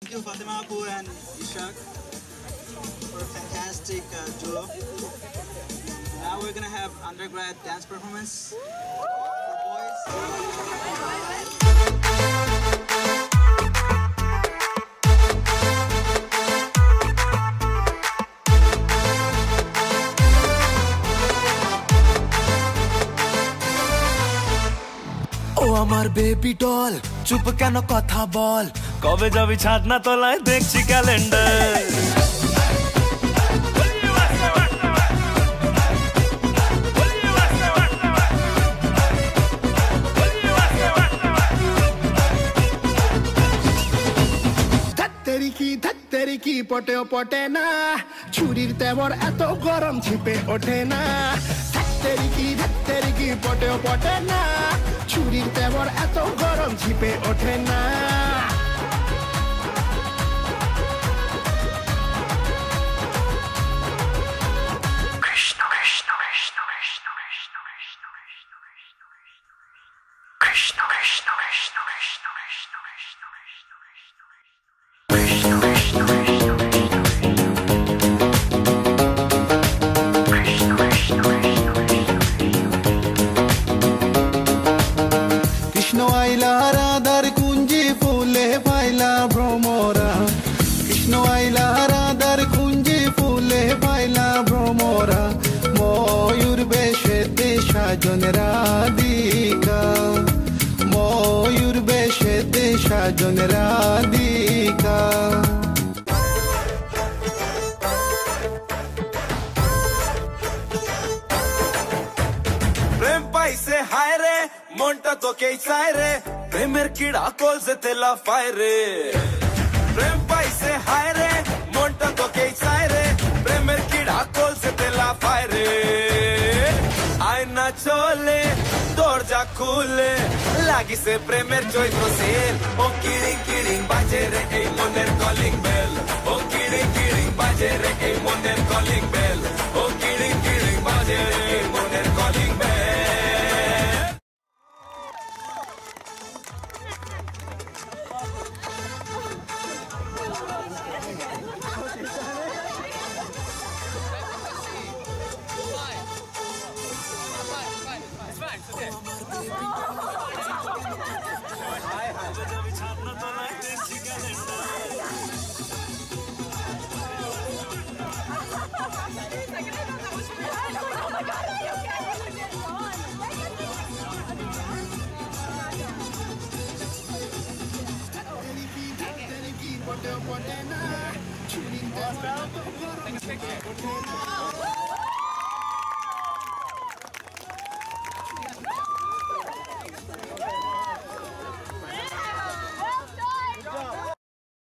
Thank you, Fatima Apu and Ishak, for a fantastic duo. Now we're gonna have undergrad dance performance for boys. ও আমার baby doll চুপ কেন কথা বল কবে যাবি ছাদ না তলায় দেখছি ক্যালেন্ডার ধত্তেরি কি পটেও পটে না ছুরির তেবর এত গরম ছিপে ওঠে না ধত্তেরি কি পটেও পটে না ছুরির তেবর এত গরম ছিপে ওঠে না কৃষ্ণ কৃষ্ণ কৃষ্ণ কৃষ্ণ কৃষ্ণ কৃষ্ণ কৃষ্ণ কৃষ্ণ কৃষ্ণ কৃষ্ণ কৃষ্ণ কৃষ্ণ কৃষ্ণ কৃষ্ণ কৃষ্ণ আইলা রাধার কুঞ্জে ফুলে পাইলা ভ্রমরা কৃষ্ণ আইলা রাধার কুঞ্জে ফুলে পাইলা ভ্রমরা ময়ূর বেশেতে সাজন রাধিকা ময়ূর বেশেতে সাজন রাধিকা প্রেম পাইছে হায় রে মনটা তোকেই চায় রে প্রেমের কিড়া কলসে তেলা ফায় রে প্রেম পাইছে হায় রে মনটা তোকেই চায় রে প্রেমের কিড়া কলসে তেলা ফায় রে আয়না চলে দরজা খুলে লাগিছে প্রেমের চৈত্র সেল ও কিড়িং কিড়িং বাজে রে এই মনের কলিং বেল ও কিড়িং কিড়িং বাজে রে এই মনের কলিং বেল ও কিড়িং কিড়িং বাজে রে এই মনের কলিং বেল পটেও পটে না ছুরির তেবর এত গরম ছিপে ওঠে না